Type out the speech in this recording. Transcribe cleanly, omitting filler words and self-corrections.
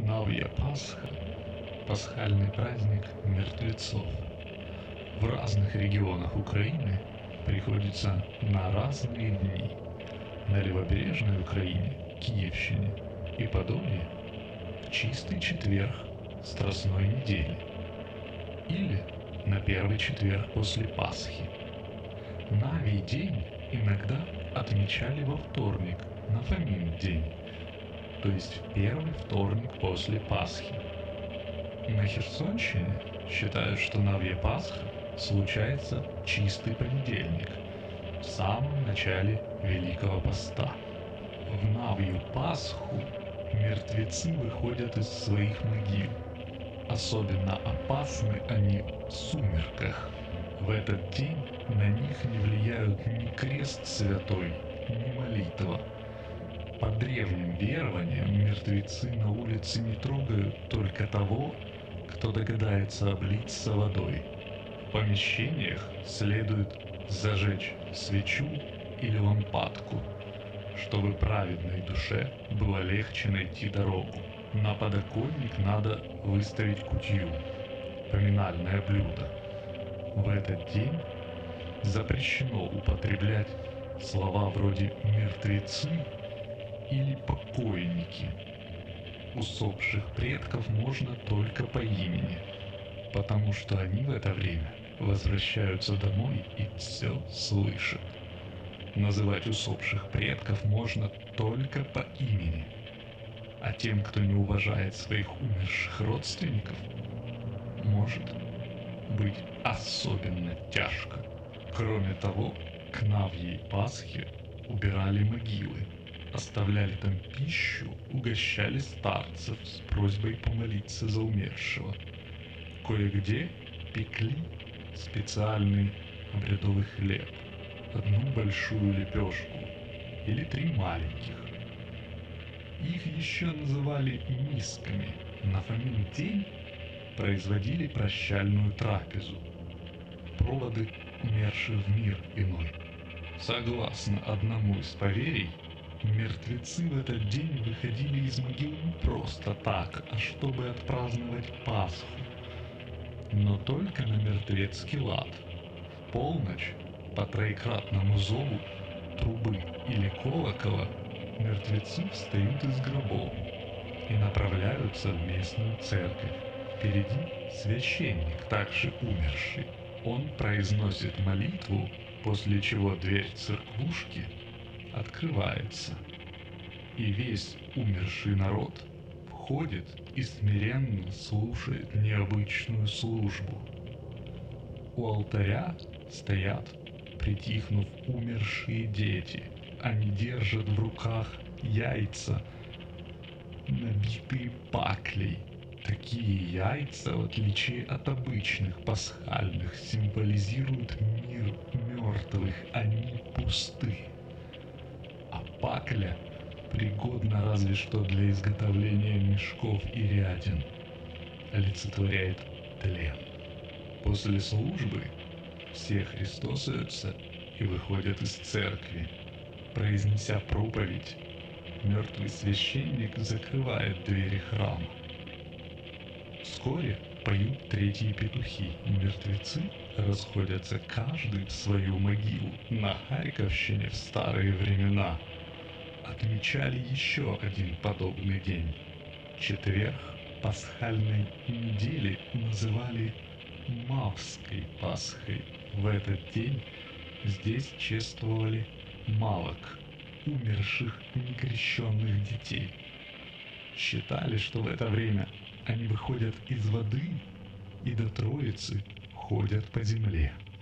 Новая Пасха – пасхальный праздник мертвецов. В разных регионах Украины приходится на разные дни. На левобережной Украине, Киевщине и Подоле в чистый четверг Страстной недели или на первый четверг после Пасхи. Навий день иногда отмечали во вторник, на Фомин день, то есть первый вторник после Пасхи. На Херсонщине считают, что Навья Пасха случается в чистый понедельник, в самом начале Великого Поста. В Навью Пасху мертвецы выходят из своих могил. Особенно опасны они в сумерках. В этот день на них не влияют ни крест святой, ни молитва. По древним верованиям мертвецы на улице не трогают только того, кто догадается облиться водой. В помещениях следует зажечь свечу или лампадку, чтобы праведной душе было легче найти дорогу. На подоконник надо выставить кутью, поминальное блюдо. В этот день запрещено употреблять слова вроде «мертвецы» или «покойники». Усопших предков можно только по имени, потому что они в это время возвращаются домой и все слышат. Называть усопших предков можно только по имени, а тем, кто не уважает своих умерших родственников, может быть особенно тяжко. Кроме того, к Навьей Пасхе убирали могилы, оставляли там пищу, угощали старцев с просьбой помолиться за умершего. Кое-где пекли специальный обрядовый хлеб, одну большую лепешку или 3 маленьких. Их еще называли мисками. На Фомин день производили прощальную трапезу, проводы умерших в мир иной. Согласно одному из поверий, мертвецы в этот день выходили из могил не просто так, а чтобы отпраздновать Пасху, но только на мертвецкий лад. В полночь по троекратному зову трубы или колокола мертвецы встают из гробов и направляются в местную церковь. Впереди священник, также умерший. Он произносит молитву, после чего дверь церквушки открывается, и весь умерший народ входит и смиренно слушает необычную службу. У алтаря стоят, притихнув, умершие дети. Они держат в руках яйца, набитые паклей. Такие яйца, в отличие от обычных пасхальных, символизируют мир мертвых, они пусты. А пакля пригодна разве что для изготовления мешков и рядин, олицетворяет тлен. После службы все христосуются и выходят из церкви. Произнеся проповедь, мертвый священник закрывает двери храма. Вскоре поют третьи петухи, и мертвецы расходятся каждый в свою могилу. На Харьковщине в старые времена отмечали еще один подобный день. Четверг пасхальной недели называли Мавской Пасхой. В этот день здесь чествовали мавок, умерших некрещенных детей. Считали, что в это время они выходят из воды и до Троицы ходят по земле.